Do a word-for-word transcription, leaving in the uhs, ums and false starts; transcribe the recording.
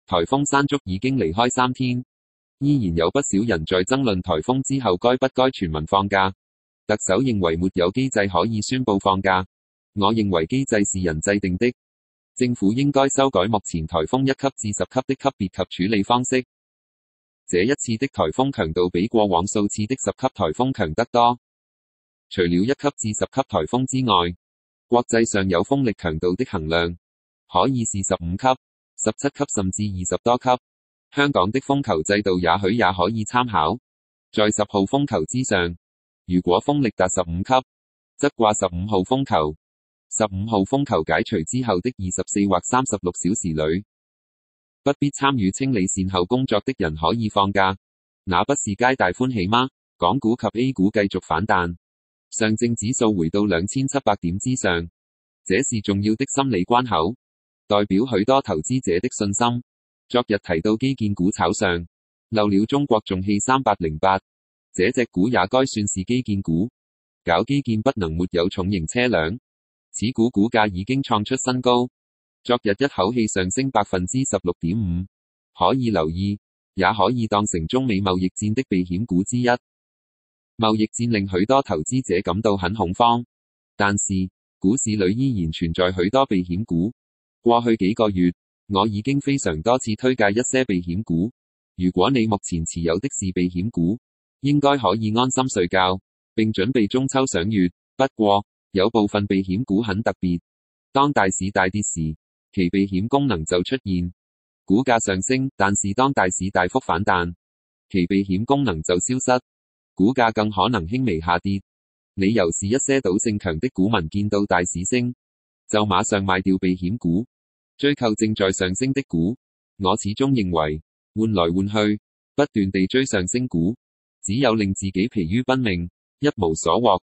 颱風山竹已經離開三天，依然有不少人在爭論颱風之後該不該全民放假。特首認為沒有機制可以宣布放假，我認為機制是人制定的，政府應該修改目前颱風一級至十級的級別及處理方式。這一次的颱風強度比過往數次的十級颱風強得多。除了一級至十級颱風之外，國際上有風力強度的衡量，可以是十五級、十七級甚至二十多級。香港的風球制度也許也可以參考，在十號風球之上，如果風力達十五級，則掛十五號風球。十五號風球解除之後的二十四或三十六小時裏，不必參與清理善後工作的人可以放假，那不是皆大歡喜嗎？港股及 A 股繼續反彈，上證指數回到兩千七百點之上，這是重要的心理關口，代表許多投資者的信心。昨日提到基建股炒上，漏了中國重汽三百零八，這隻股也該算是基建股，搞基建不能沒有重型車輛，此股股價已經創出新高，昨日一口氣上升百分之十六點五，可以留意，也可以當成中美貿易戰的避險股之一。貿易戰令許多投資者感到很恐慌，但是股市裏依然存在許多避險股。過去幾個月，我已經非常多次推介一些避險股，如果你目前持有的是避險股，應該可以安心睡覺，並準備中秋賞月。不過，有部分避險股很特別，當大市大跌時，其避險功能就出現，股價上升，但是當大市大幅反彈，其避險功能就消失，股價更可能輕微下跌。理由是一些賭性強的股民見到大市升，就馬上賣掉避險股，追購正在上升的股。我始終認為，換來換去，不斷地追上升股，只有令自己疲於奔命，一無所獲。